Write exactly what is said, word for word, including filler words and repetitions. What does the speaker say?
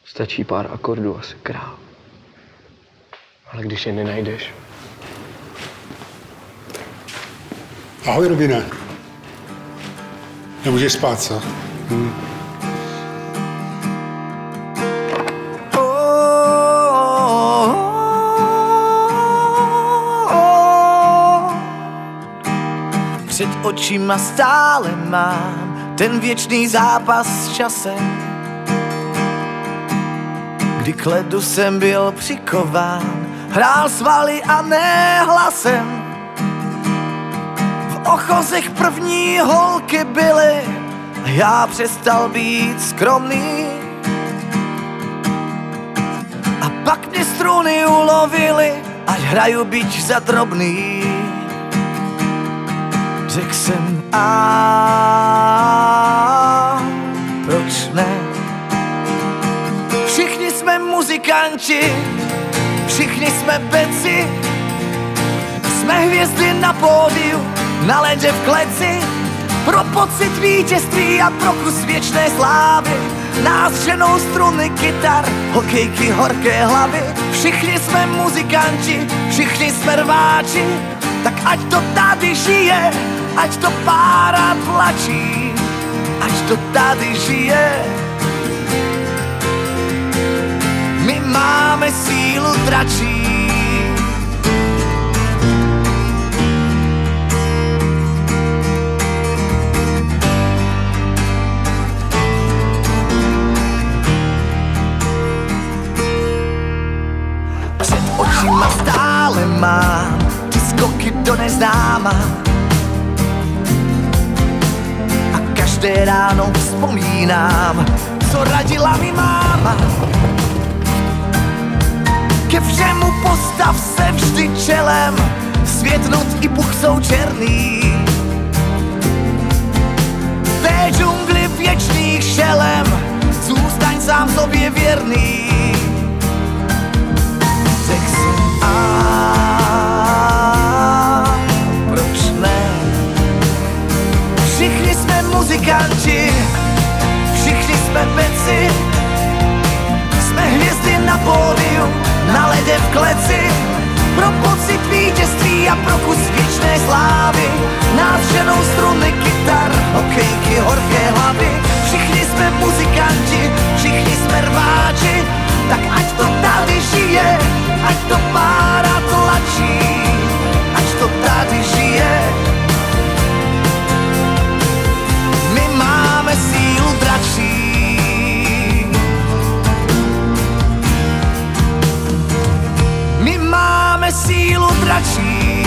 Stačí pár akordů a jsi král. Ale když je nenajdeš... Ahoj, Robine. Nemůžeš spát, co? Hm. Před očima stále mám ten věčný zápas s časem, kdy k ledu jsem byl přikován, hrál svaly a ne hlasem. V ochozech první holky byly a já přestal být skromný. A pak mě struny ulovily, ať hraju bič za drobný. Řekl jsem a proč ne? Všichni jsme muzikanti, všichni jsme beci, jsme hvězdy na pódiu, na ledě v kleci. Pro pocit vítězství a pro kus věčné slávy nás ženou struny kytar, hokejky, horké hlavy. Všichni jsme muzikanti, všichni jsme rváči, tak ať to tady žije, ať to pára tlačí, ať to tady žije. My máme sílu dračí. Před očima stále mám ty skoky do neznáma. A každé ráno vzpomínám, co radila mi máma. Ke všemu postav se vždy čelem, svět, noc i Bůh jsou černý. V té džungli věčných šelem zůstaň sám sobě věrný. Řekl jsem a proč ne? Všichni jsme muzikanti, všichni jsme beci, jsme hvězdy na pódiu, na ledě v kleci. Pro pocit vítězství a pro kus věčné slávy nás ženou struny kytar, hokejky, horké hlavy. Všichni jsme muzikanti, všichni jsme rváči, tak ať to tady žije, ať to pára tlačí, ať to tady žije. My máme sílu dračí. My máme sílu dračí.